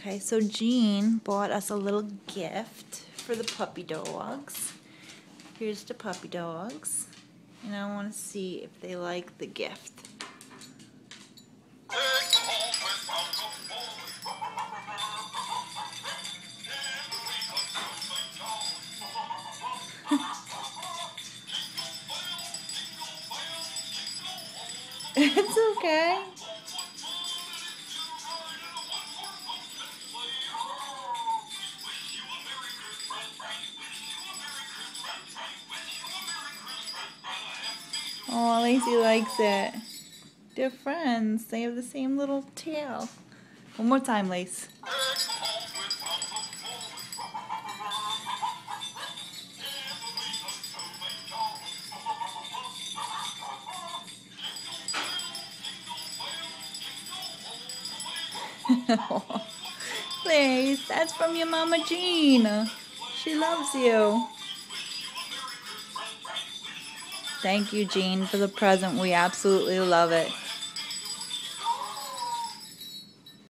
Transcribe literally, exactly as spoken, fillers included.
Okay, so Jean bought us a little gift for the puppy dogs. Here's the puppy dogs. And I want to see if they like the gift. It's okay. Oh, Lacey likes it. They're friends. They have the same little tail. One more time, Lace. Lace, that's from your Mama Jean. She loves you. Thank you, Jean, for the present. We absolutely love it.